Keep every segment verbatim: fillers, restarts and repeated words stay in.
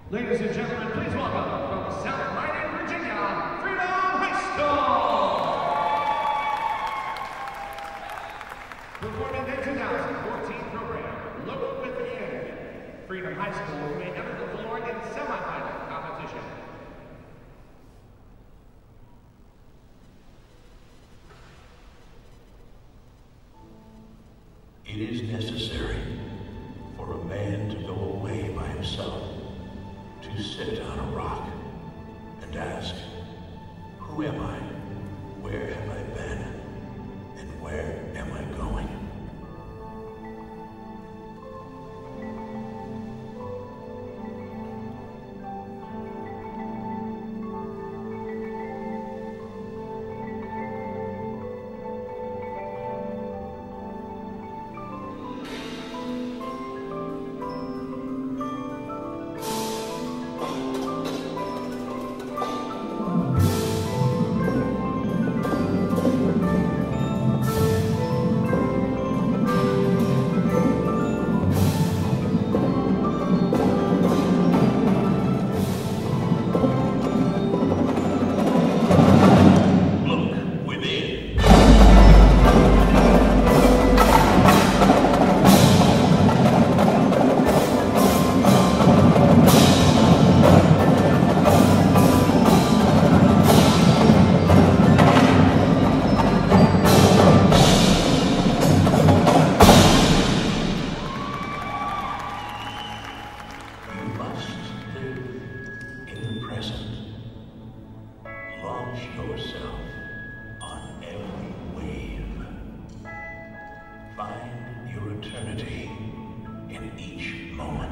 Ladies and gentlemen, please welcome from Semifinal, Virginia, Freedom High School! Performing the two thousand fourteen program, Look Within. Freedom High School may enter the floor in semifinal competition. It is necessary for a man to go away by himself, to sit on a rock and ask, who am I? Where have I been? And where am I going? Yourself on every wave. Find your eternity in each moment.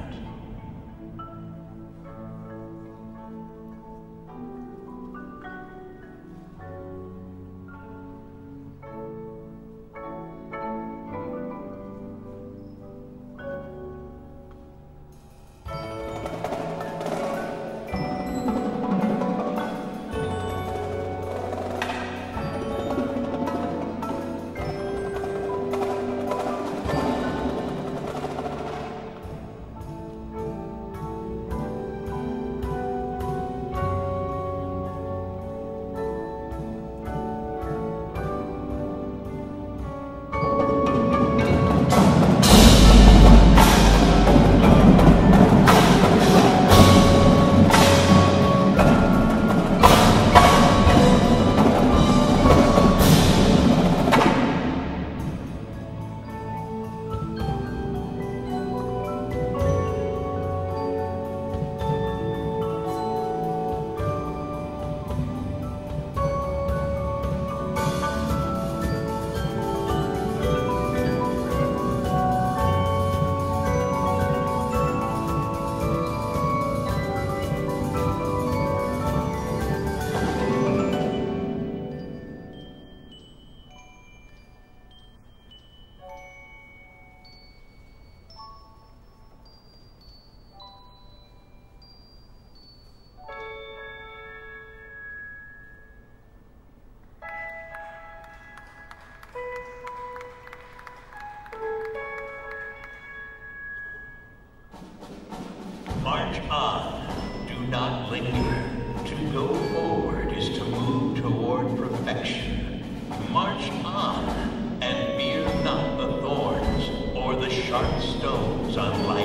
March on. Do not linger. To go forward is to move toward perfection. March on, and fear not the thorns or the sharp stones on life's